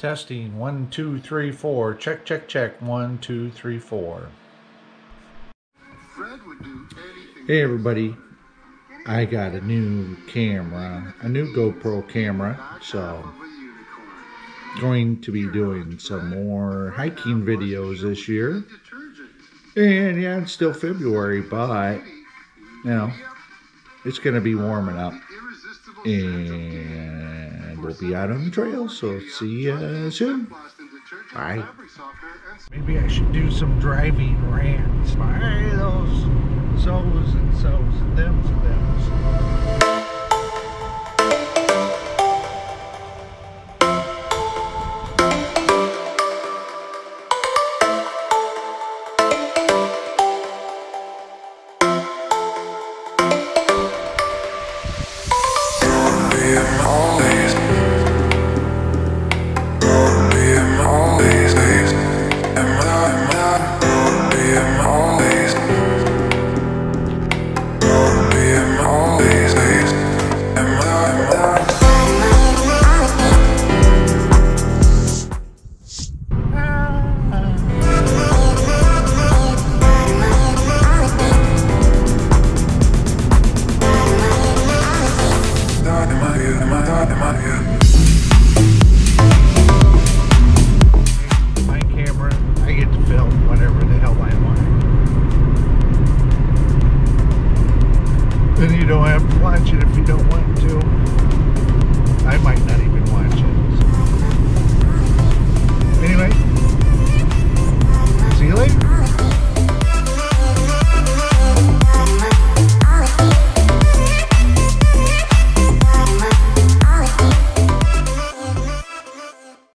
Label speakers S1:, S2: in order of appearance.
S1: Testing 1 2 3 4. Check check check 1 2 3 4. Hey everybody, I got a new camera, a new GoPro camera, so going to be doing some more hiking videos this year. And yeah, it's still February, but you know, it's gonna be warming up and we'll be out on the trail, so see you soon. Bye. Maybe I should do some driving rants. By those so's and so's and them's and them's.